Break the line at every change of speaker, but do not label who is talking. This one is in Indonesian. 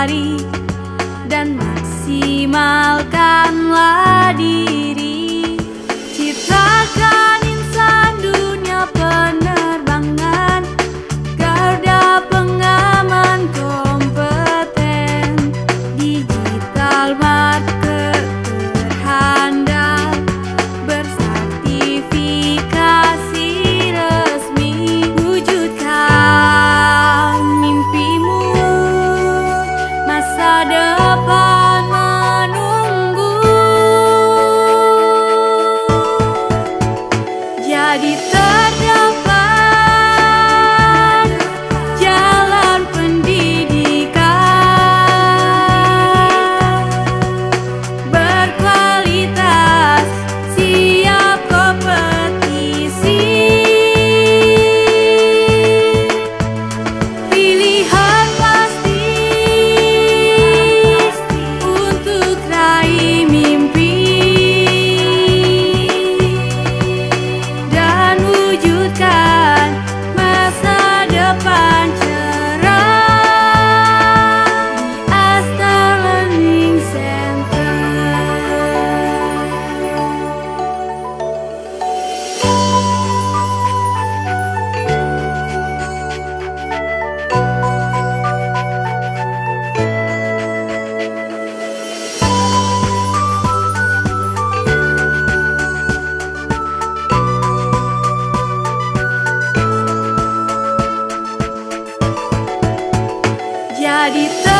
hari dan maksimalkanlah diri. Ciptakan insan dunia penerbangan, garda pengaman kompeten, digital market terhandal, bersertifikasi resmi. Wujudkan mimpimu, masa depan menunggu. Jadi terdepan jalan pendidikan berkualitas, siap kompetisi. Pilihan pasti untuk raih mimpi dan wujudkan masa depan cerah di Asta Learning Center. Jadi